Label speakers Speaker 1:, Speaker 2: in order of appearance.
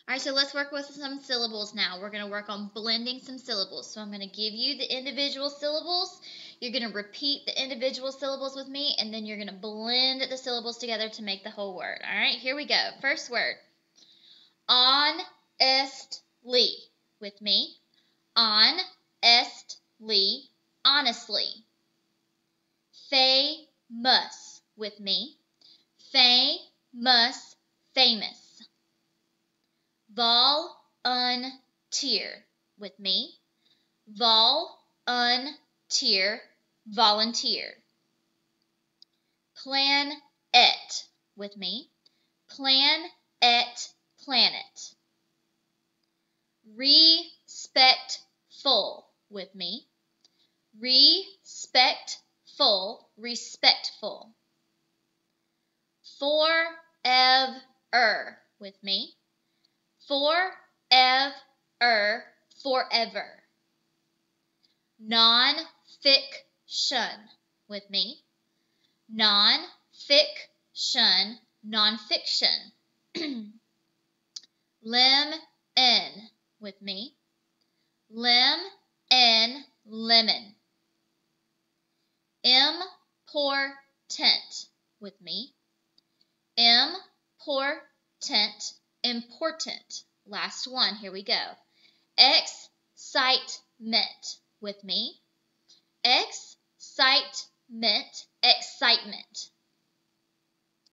Speaker 1: All right, so let's work with some syllables now. We're going to work on blending some syllables. So I'm going to give you the individual syllables. You're going to repeat the individual syllables with me, and then you're going to blend the syllables together to make the whole word. All right, here we go. First word. Honestly. With me. Honestly. Honestly. Famous. With me. Famous. Famous. Volunteer. With me. Volunteer. Volunteer. Planet. With me. Planet. Planet. Respectful. With me. Respectful. Respectful. Forever. With me. Forever. Forever. Non-fiction. With me. Non-fiction. Non-fiction. Lemon. With me. Lemon. Lemon. Important. With me. Important. Important. Last one. Here we go. Excitement. With me. Excitement. Excitement.